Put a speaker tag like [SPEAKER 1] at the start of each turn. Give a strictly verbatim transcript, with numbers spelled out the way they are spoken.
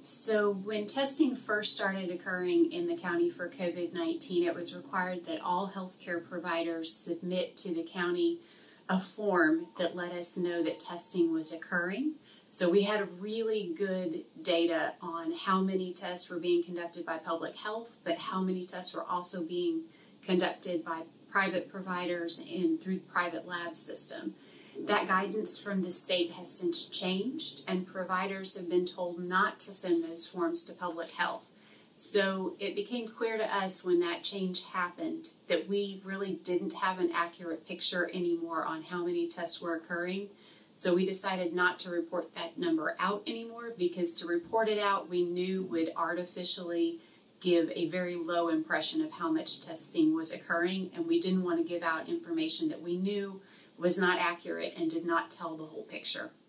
[SPEAKER 1] So when testing first started occurring in the county for COVID nineteen, it was required that all healthcare providers submit to the county a form that let us know that testing was occurring. So we had really good data on how many tests were being conducted by public health, but how many tests were also being conducted by private providers and through the private lab system. That guidance from the state has since changed, and providers have been told not to send those forms to public health. So it became clear to us when that change happened that we really didn't have an accurate picture anymore on how many tests were occurring. So we decided not to report that number out anymore, because to report it out we knew would artificially give a very low impression of how much testing was occurring, and we didn't want to give out information that we knew was not accurate and did not tell the whole picture.